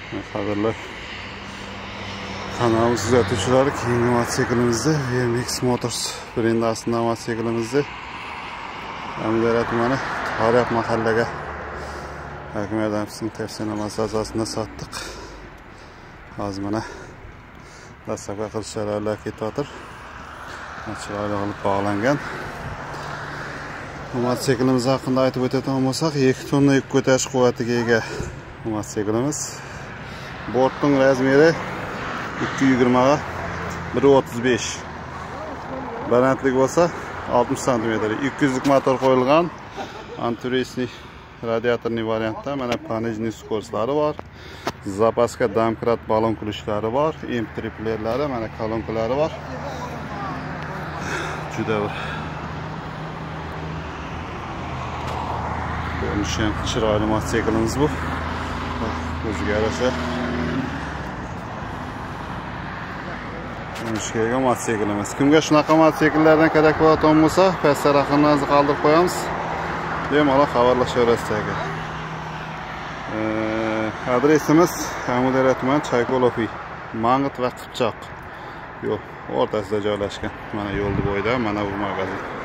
Qadrli kanalimiz kuzatuvchilari, keyingi mototsiklimizni VMX Motors brendi asosiy mototsiklimizni Amudaryo tumani To'g'riyoq mahallaga hokim yordamchisining tavsiyanomasi asosida sotdik. Hozir mana dastlabki qilish ishlari ketyotir. Chiroyli olib bog'langan. Mototsiklimiz haqida aytib o'tadigan bo'lsak, 2 tonna yuk ko'tarish quvvatiga ega mototsiklimiz. Bortning razmeri 220 ga 1.35. Balandlik bo'lsa 60 cm. 200 lik motor qo'yilgan. Anturisniy radiatorli variantda mana пониженный скоросtlari bor. Zapaska domkrat balon kulishlari bor. M-triplerlari, mana kolonkalari bor. Juda ko'rinishi ham chiroyli mototsiklimiz bu. O'ziga yarasha ko'rinishga mototsiklimiz. Kimga shunaqa mototsikllardan kerak bo'ladigan bo'lsa, pastda raqamlarni qoldirib qo'yamiz. Bemalol xabarlashaverasiz aka. Adresimiz Amudaryo tumani Chayqoloviy, Mang'it va Qipchoq yo'l o'rtasida joylashgan. Mana yo'lning bo'yida mana bu magazin.